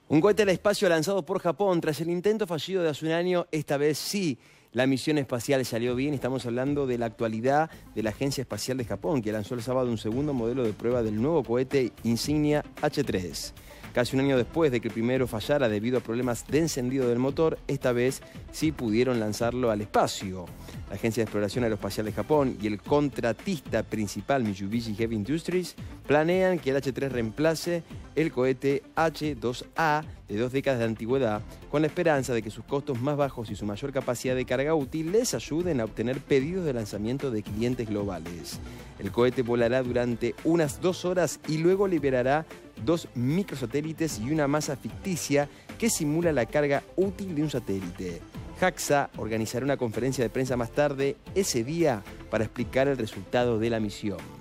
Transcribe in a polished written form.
Un cohete al espacio lanzado por Japón tras el intento fallido de hace un año. Esta vez sí, la misión espacial salió bien. Estamos hablando de la actualidad de la Agencia Espacial de Japón, que lanzó el sábado un segundo modelo de prueba del nuevo cohete Insignia H3. Casi un año después de que el primero fallara debido a problemas de encendido del motor, esta vez sí pudieron lanzarlo al espacio. La Agencia de Exploración Aeroespacial de Japón y el contratista principal Mitsubishi Heavy Industries planean que el H3 reemplace el cohete H2A de 2 décadas de antigüedad, con la esperanza de que sus costos más bajos y su mayor capacidad de carga útil les ayuden a obtener pedidos de lanzamiento de clientes globales. El cohete volará durante unas 2 horas y luego liberará 2 microsatélites y una masa ficticia que simula la carga útil de un satélite. JAXA organizará una conferencia de prensa más tarde ese día para explicar el resultado de la misión.